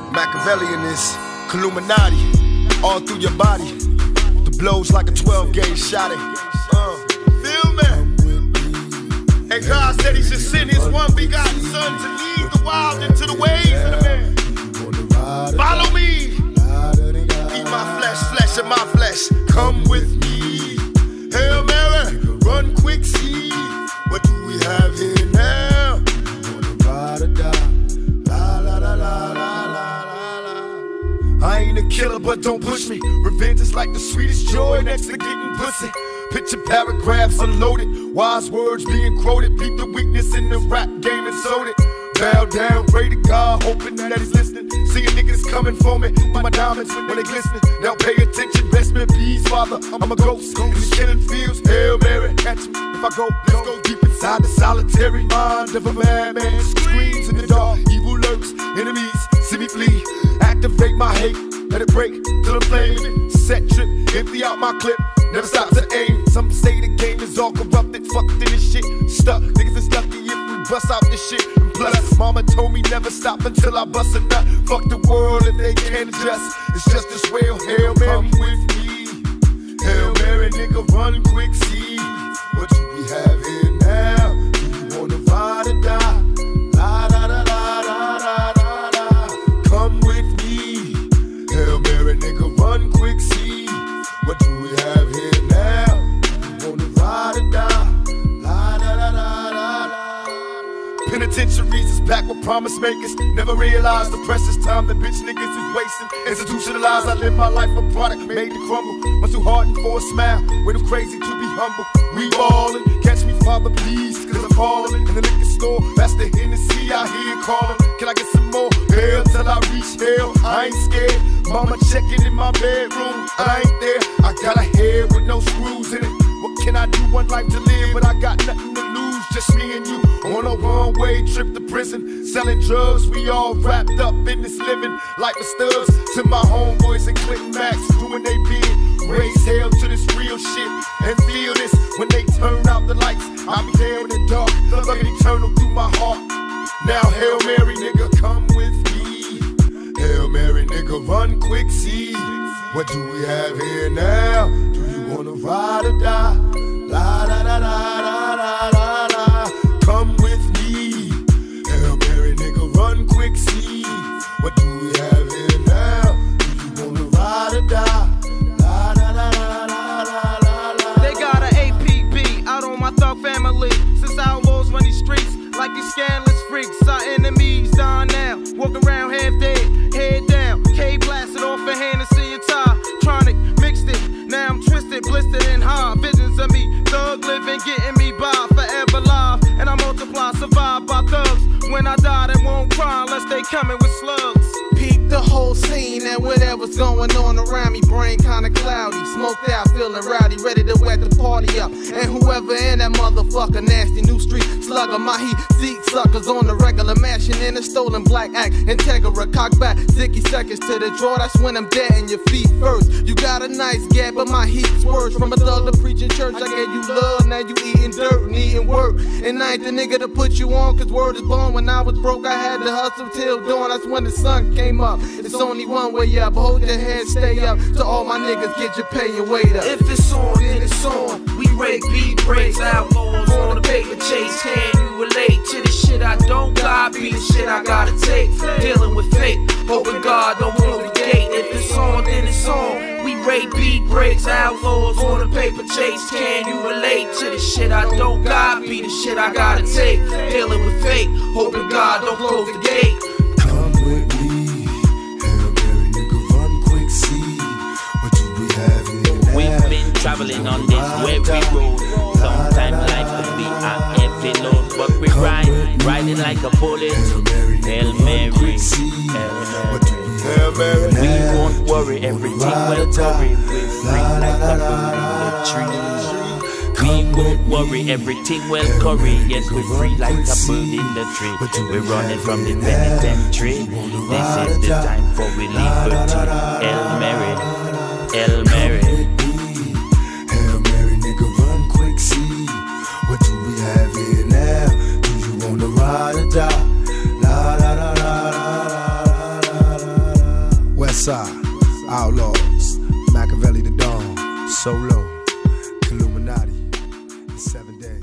Makaveli in this Killuminati, all through your body. The blows like a 12-gauge shot. Feel me? And God said He should send His one begotten Son to lead the wild into the ways of the man. Follow me. Eat my flesh, flesh of my flesh. Come with me. Hail Mary, run quick, see. What do we have here now? Ride or die. La la la la la la la. I ain't a killer, but don't push me. Revenge is like the sweetest joy next to getting pussy. Picture paragraphs unloaded, wise words being quoted. Beat the weakness in the rap game and sold it. Bow down, pray to God, hoping that He's listening. Seeing niggas coming for me, my diamonds when they glistening. Now pay attention, best in peace, Father. I'm a ghost in the killing fields. Hail Mary, catch me if I go. Let's go deep inside the solitary mind of a madman. Screams in the dark, evil lurks, enemies see me flee. Activate my hate, let it break till I'm flaming. Set trip, empty out my clip. Never stop to aim. Some say the game is all corrupted, fucked in this shit. Stuck, niggas is lucky if we bust out this shit. And plus, mama told me never stop until I bust a nut. Fuck the world if they can't adjust. It's just as well. Hail Mary, come with me. Hail Mary, nigga, run quick, see. What do we have here now? Do you wanna ride or die? La da da da da da da da. Come with me. Hail Mary, nigga, run quick, see. What do we have here now? Do you wanna ride or die? La da da da da da. Penitentiaries is back with promise makers. Never realized the precious time that bitch niggas is wasting. Institutionalized, I live my life a product made to crumble. Much too hardened for a smile, way too crazy to be humble. We ballin', catch me, Father, please, cause I'm falling. In the liquor store, that's the Hennessy I hear calling. Can I get some more? Hell till I reach hell, I ain't scared. Mama checking in my bedroom, I ain't there. I got a head with no screws in it. What can I do? One life to live, but I got nothing to lose. Just me and you on a one-way trip to prison. Selling drugs, we all wrapped up in this living. Like the studs to my homeboys and Clinton Max, doing they bid. Raise hell to this real shit and feel this. When they turn out the lights, I'll be there in the dark, looking eternal through my heart. Now Hail Mary, nigga, come with me. Hail Mary, nigga, run quick, see. What do we have here now? Do you wanna ride or die? La da da da da da da da. Come with me. Hail Mary, nigga, run quick, see. What do we have here now? Do you wanna ride or die? La da da da da da da da. They got an APB out on my thug family. Since outlaws run these streets like these scandalous freaks. Our enemies dying now, walking around half dead, head down. K blasted off a Hennessy and tie. Tronic mixed it, now I'm twisted, blistered and high. Visions of me, thug living, getting me by, forever live. And I multiply, survive by thugs. When I die, they won't cry unless they coming with slugs. Peep the whole scene and whatever's going on around me. Brain kinda cloudy, smoked out, feeling rowdy, ready to wet the party up. And whoever in that motherfucker, nasty new street slugger, my heat seat suckers on the regular, mashing in a stolen black act. Integra, cock back, 60 seconds to the draw. That's when I'm dead in your feet first. You got a nice gap, but my heat's worse. From a thug to preaching church, I gave you love, now you eating dirt and eating work. And I ain't the nigga to put you on, cause word is born. When I was broke, I had to hustle till dawn. That's when the sun came up. It's only one way up, hold your head, stay up. To all my niggas, get your pay and wait up. If it's on, then it's on. We rake beat breaks, outlaws on the paper chase. Can you relate to the shit I don't got? Be the shit I gotta take. Dealing with fate, hoping God don't close the gate. If it's on, then it's on. We rake beat breaks, outlaws on the paper chase. Can you relate to the shit I don't got? Be the shit I gotta take. Dealing with fate, hoping God don't close the gate. Come with me. Hail Mary, nigga, run quick, see. What do we have here now? We've been traveling on this weary road. Sometimes life could be a heavy load, but we riding like a bullet. Hail Mary, Hail Mary, we won't worry, everything will curry. We're free like a bird in the tree. We won't worry, everything will curry. Yes, we're free like a bird in the tree. We're running from the penitentiary. This is the time for we liberty. Hail Mary, Hail Mary. Hail Mary, nigga, run quick, see. What do we have here now? Do you wanna ride or die? La la la la la la la la. West Side, Outlaws, Makaveli the Dawn, Solo, Killuminati, 7 days.